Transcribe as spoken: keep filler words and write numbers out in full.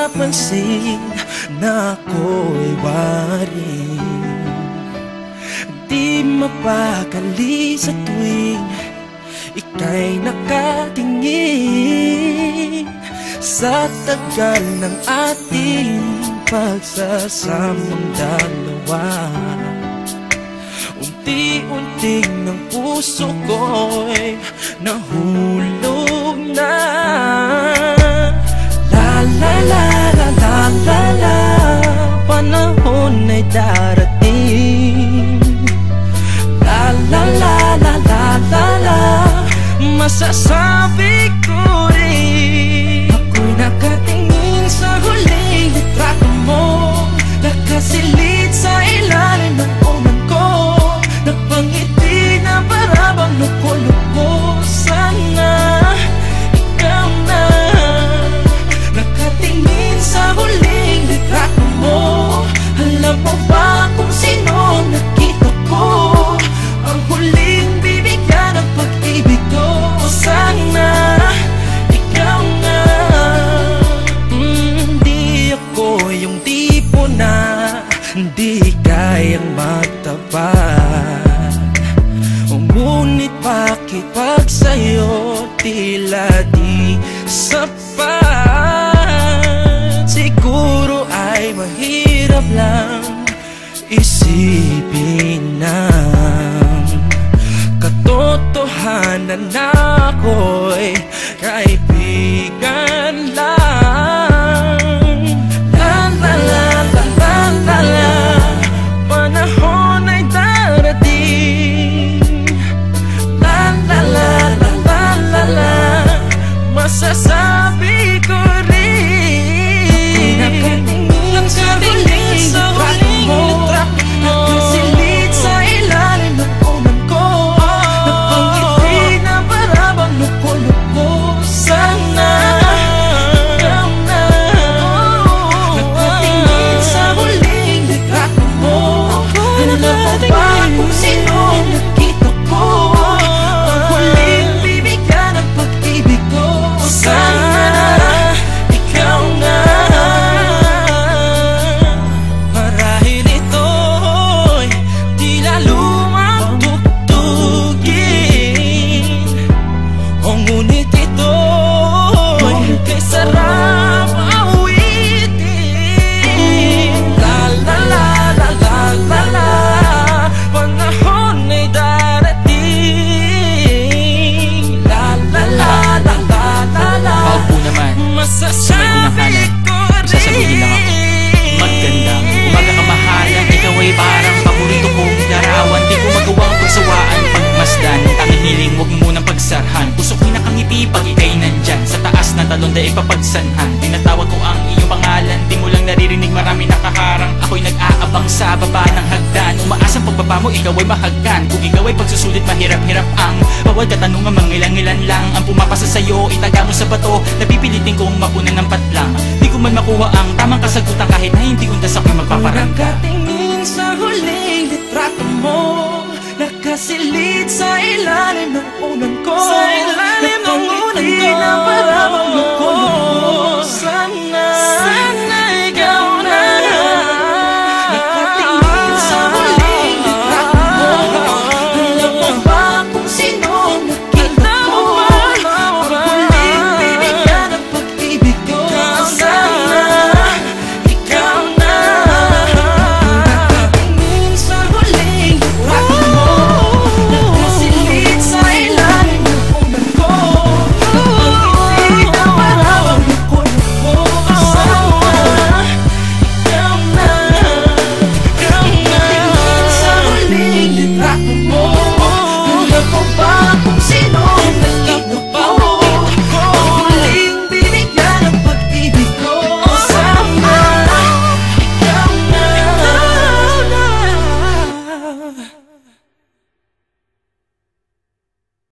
napansin na ako'y wari. Di mapakali sa tuwing ika'y nakatingin sa tagal ng ating pagsasamang dalawa. Unti-unting ng puso ko'y nahulog na. La la la la la la la, panahon ay darating. La la la la la la la, masasabi ko rin. Ako'y nakatingin sa huling litrato mo, nakasilid sa ilalim ng unan ko. Napangiti na para bang loko-loko. Sana ikaw na. Nakatingin sa huling litrato mo, alam mo ba kung sino nakita ko? Ang huling bibigyan ng pag-ibig ko. Sana ikaw na. mm, Di ako yung tipo na di kayang magtapat. Ngunit pakipag sa'yo tila di sapat. Siguro ay mahirap lang isipin ng katotohanan na ako'y kaibigan lang. La la la la la la la, panahon ay darating. La la la la la la la, masasabi ko rin. Nakatingin sa huling litrato mo, nakasilid sa ilalim ng unan ko. Napangiti na para bang loko-loko. Sana ikaw na. Nakatingin sa huling litrato mo, alam mo ba kung sino nakita ko? Ang huling bibigyan ng pag-ibig ko. Sana ikaw na. Marahil ito'y tila lumang tugtugin, o ngunit ito'y kay sarap awitin. La la la la la la la, panahon ay darating. La la la la la la la, Opo naman. masasabi ko Sasabihin lang ako, magandang umaga kamahalan. Ikaw ay parang paborito kong larawan. Di ko magawang pagsawaan, pagmasdan. Tanging hiling, huwag mo munang pagsarhan. Puso ko'y nakangiti pag ika'y nandyan. Sa taas ng talon dahil ipapagsanhan. Tinatawag ko ang iyong pangalan, di mo lang naririnig, marami nakaharang. Ako'y nag-aabang sa baba ng hagdan. Umaasang pagbaba mo, ikaw ay mahagkan. Kung ikaw ay pagsusulit, mahirap-hirap ang bawal katanungan, mangilang-ilan lang ang pumapasa sa'yo. Itaga mo sa bato, napipilitin kong mapunan ng patlang. Di ko man makuha ang tamang kasagutan kahit na hindi undas ako'y magpaparangka. Nakatingin sa huling litrato mo, nakasilid sa ilalim ng unan ko. Sa ilalim ng unan ko,